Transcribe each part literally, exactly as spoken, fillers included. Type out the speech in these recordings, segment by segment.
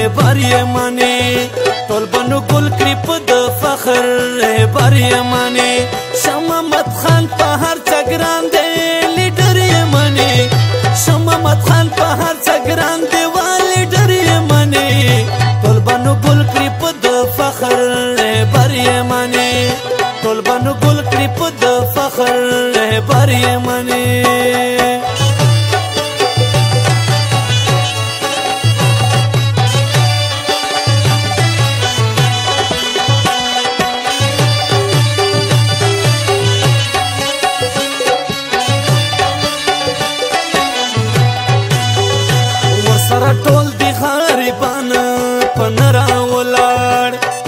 رهبر یمانی ټول بنو ګل کړي په د فخر رهبر یمانی شاه محمد خان په هر څه ګران دی لیډر یمانی شاه محمد خان په هر څه ګران دی وا لیډر یمانی ټول بنو ګل کړي په د فخر رهبر یمانی ټول بنو ګل کړي په د فخر رهبر یمانی سره ټول دی غریبان په نرا ولاړ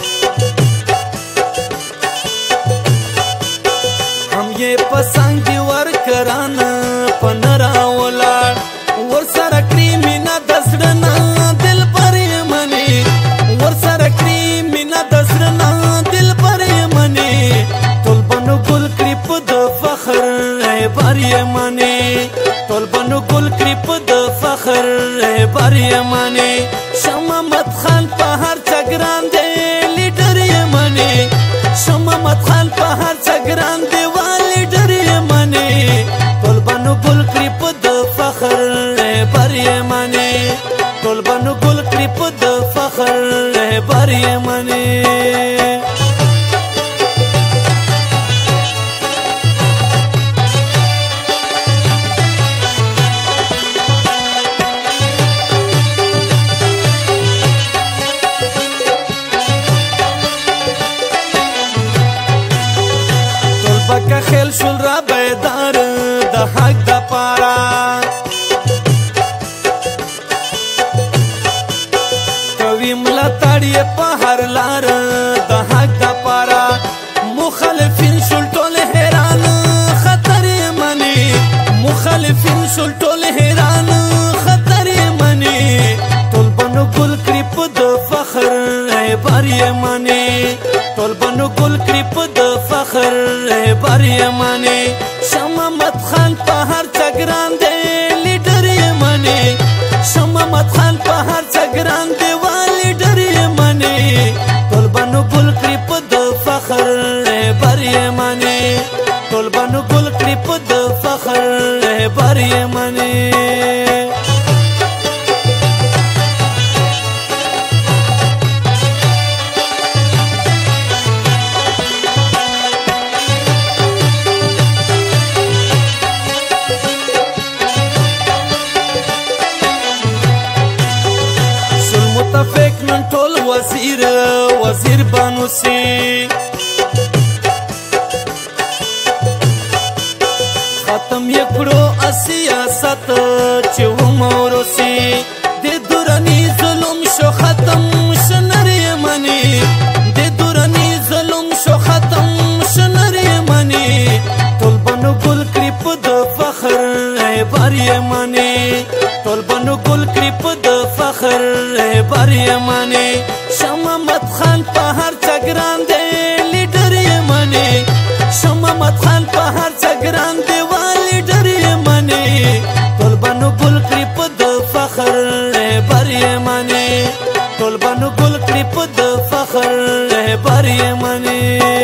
هم یې په څنګ دی ورکران په نرا ولاړ ورسره کړي مینه د زړه نه دلبر یمنې ورسره کړي مینه د زړه نه دلبر یمنې ټول بنو ګل کړي په د فخر رهبر یمنې ټول بنو ګل کړي په د فخر رهبر یمانی شاه محمد خان په هر څه ګران دی لیډر یمانی شاه محمد خان په هر څه ګران دی وا لیډر یمانی ټول بنو ګل کړي په د فخر رهبر یمانی ټول بنو ګل کړي په د فخر رهبر یمانی که خیل شول را بیدار د حق د پارا کوي ملاتړ یې په هر لار د حق د پارا مخالفین شول ټول حیران خطر یې مني مخالفین شول ټول حیران خطر یې مني ټول بنو ګل کړي په د فخر رهبر یې مني ټول بنو ګل کړي په د فخر رهبر یمانی شاه محمد خان په هر څه ګران دی لیډر یمانی شاه محمد خان په هر څه ګران دی وا لیډر یمانی ټول بنو ګل کړي په د فخر رهبر یمانی ټول بنو ګل کړي په د فخر رهبر یمانی متفق نن ټول وزیر وزیر بانو سي ختم یې کړو سیاست چې ومورو سي د دوراني ظلم شو ختم شنر یمني د دوراني ظلم شو ختم شنر یمني ټول بنو ګل کړي په د فخر رهبر یمني ټول بنو ګل کړي په د فخر رهبر یمانی شاه محمد خان په هر څه ګران دی لیډر یمانی شاه محمد خان په هر څه ګران دی وا لیډر یمانی ټول بنو ګل کړي په د فخر رهبر یمانی ټول بنو ګل کړي په د فخر رهبر یمانی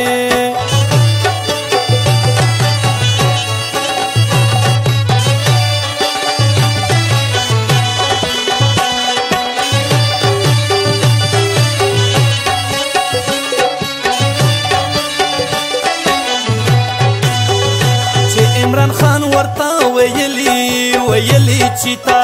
عمران خان ورته ویلی ویلی چې تا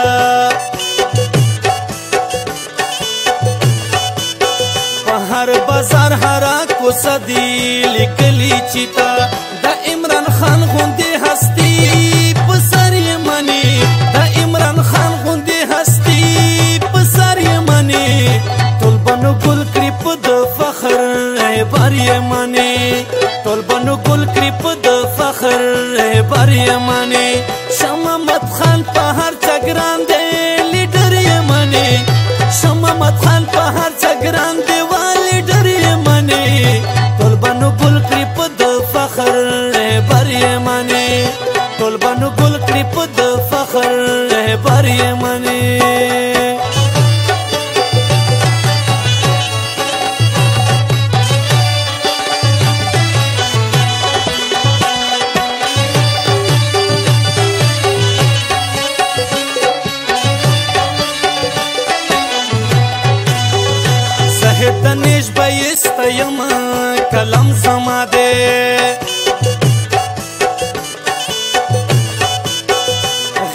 په هر بازار هر کوڅه دی لیکلی چې تا د عمران خان غوندې هستی په سر یې مني د عمران خان غوندې هستی په سر یې مني ټول بنو ګل کړي په د فخر رهبر یې مني ټول بنو ګل کړي په د فخر رهبر یمانی شاه محمد خان په هر څه ګران دی لیډر یمانی شاه محمد خان په هر څه ګران دی وا لیډر یمانی ټول بنو ګل کړي په د فخر رهبر یمانی ټول بنو ګل کړي په د فخر رهبر یمانی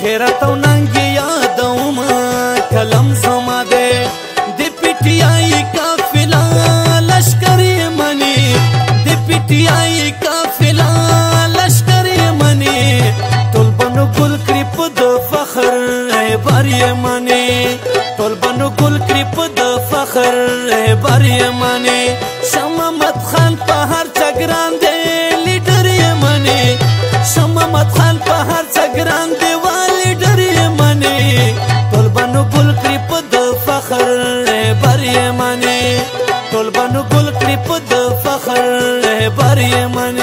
خیرت او ننګ یادوم کلم زما دی د پی ټی آی قافله لشکر منی د پی ټی آی قافله لشکر منی ټول بنو ګل کړي په د فخر بار منی ټول بنو ګل کړي په د فخر بار منی شاه محمد خان په هر چګران دی لیډر منی شاه محمد خان په هر چګران دی لیډر منی ټول بنو ګل کړي په د فخر بار منی ټول بنو ګل کړي په د فخر بار منی